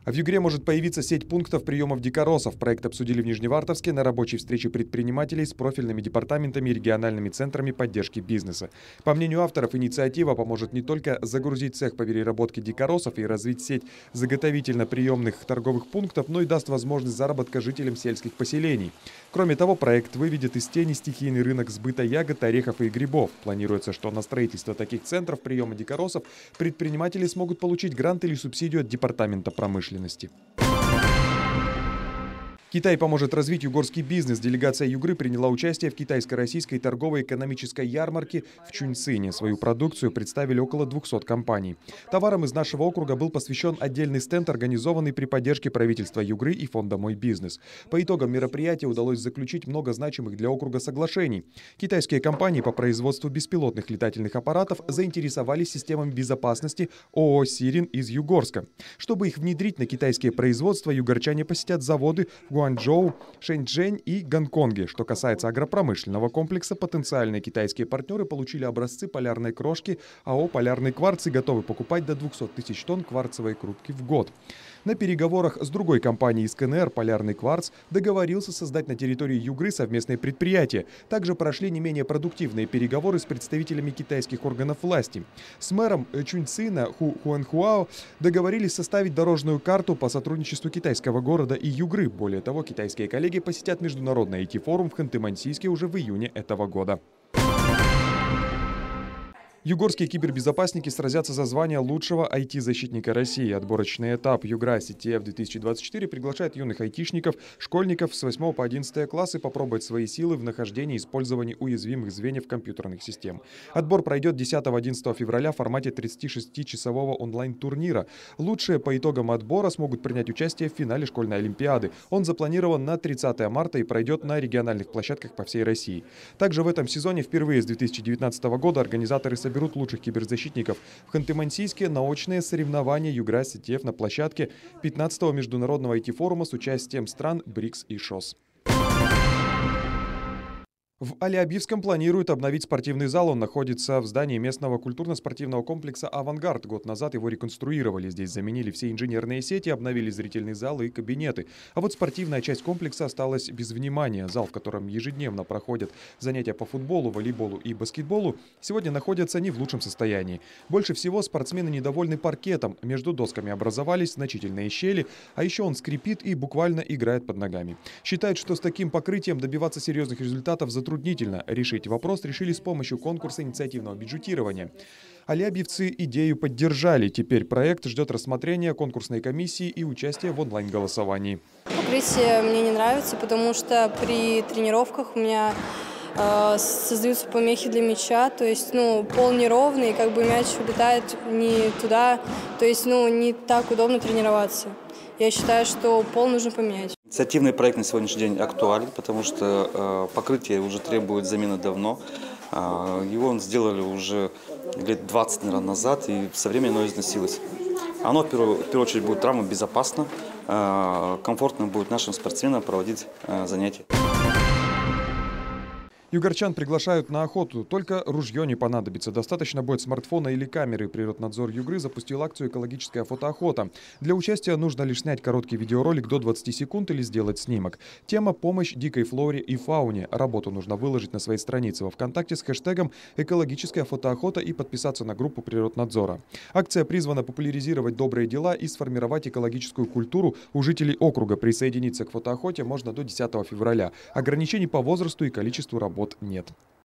А в Югре может появиться сеть пунктов приемов дикоросов. Проект обсудили в Нижневартовске на рабочей встрече предпринимателей с профильными департаментами и региональными центрами поддержки бизнеса. По мнению авторов, инициатива поможет не только загрузить цех по переработке дикоросов и развить сеть заготовительно-приемных торговых пунктов, но и даст возможность заработка жителям сельских поселений. Кроме того, проект выведет из тени стихийный рынок сбыта ягод, орехов и грибов. Планируется, что на строительство таких центров приема дикоросов предприниматели смогут получить грант или субсидию от Департамента промышленности. Китай поможет развить югорский бизнес. Делегация Югры приняла участие в китайско-российской торговой экономической ярмарке в Чуньцине. Свою продукцию представили около 200 компаний. Товарам из нашего округа был посвящен отдельный стенд, организованный при поддержке правительства Югры и фонда «Мой бизнес». По итогам мероприятия удалось заключить много значимых для округа соглашений. Китайские компании по производству беспилотных летательных аппаратов заинтересовались системами безопасности ООО «Сирин» из Югорска. Чтобы их внедрить на китайские производства, югорчане посетят заводы в Гуанчжоу, Шэньчжэнь и Гонконге. Что касается агропромышленного комплекса, потенциальные китайские партнеры получили образцы полярной крошки АО «Полярный кварц» и готовы покупать до 200 тысяч тонн кварцевой крупки в год. На переговорах с другой компанией из КНР «Полярный кварц» договорился создать на территории Югры совместное предприятие. Также прошли не менее продуктивные переговоры с представителями китайских органов власти. С мэром Чуньцина Ху Хуанхуао договорились составить дорожную карту по сотрудничеству китайского города и Югры. Более того, китайские коллеги посетят международный IT-форум в Ханты-Мансийске уже в июне этого года. Югорские кибербезопасники сразятся за звание лучшего IT-защитника России. Отборочный этап Югра CTF 2024 приглашает юных айтишников, школьников с 8 по 11 классы попробовать свои силы в нахождении и использовании уязвимых звеньев компьютерных систем. Отбор пройдет 10-11 февраля в формате 36-часового онлайн-турнира. Лучшие по итогам отбора смогут принять участие в финале школьной олимпиады. Он запланирован на 30 марта и пройдет на региональных площадках по всей России. Также в этом сезоне впервые с 2019 года организаторы соберут лучших киберзащитников в Ханты-Мансийске на очные соревнования Югра CTF на площадке 15-го международного IT-форума с участием стран БРИКС и ШОС. В Алиабивском планируют обновить спортивный зал. Он находится в здании местного культурно-спортивного комплекса «Авангард». Год назад его реконструировали. Здесь заменили все инженерные сети, обновили зрительный зал и кабинеты. А вот спортивная часть комплекса осталась без внимания. Зал, в котором ежедневно проходят занятия по футболу, волейболу и баскетболу, сегодня находится не в лучшем состоянии. Больше всего спортсмены недовольны паркетом. Между досками образовались значительные щели, а еще он скрипит и буквально играет под ногами. Считают, что с таким покрытием добиваться серьезных результатов затруднительно. Решить вопрос решили с помощью конкурса инициативного бюджетирования. Алиабивцы идею поддержали. Теперь проект ждет рассмотрения конкурсной комиссии и участия в онлайн-голосовании. Покрытие мне не нравится, потому что при тренировках у меня создаются помехи для мяча, то есть пол неровный, как бы мяч улетает не туда, то есть не так удобно тренироваться. Я считаю, что пол нужно поменять. Инициативный проект на сегодняшний день актуален, потому что покрытие уже требует замены давно. Его сделали уже лет 20, наверное, назад, и со временем оно износилось. Оно в первую очередь будет травмобезопасно, комфортно будет нашим спортсменам проводить занятия. Югорчан приглашают на охоту. Только ружье не понадобится. Достаточно будет смартфона или камеры. Природнадзор Югры запустил акцию «Экологическая фотоохота». Для участия нужно лишь снять короткий видеоролик до 20 секунд или сделать снимок. Тема «Помощь дикой флоре и фауне». Работу нужно выложить на своей странице во ВКонтакте с хэштегом «Экологическая фотоохота» и подписаться на группу Природнадзора. Акция призвана популяризировать добрые дела и сформировать экологическую культуру у жителей округа. Присоединиться к фотоохоте можно до 10 февраля. Ограничений по возрасту и количеству работ нет.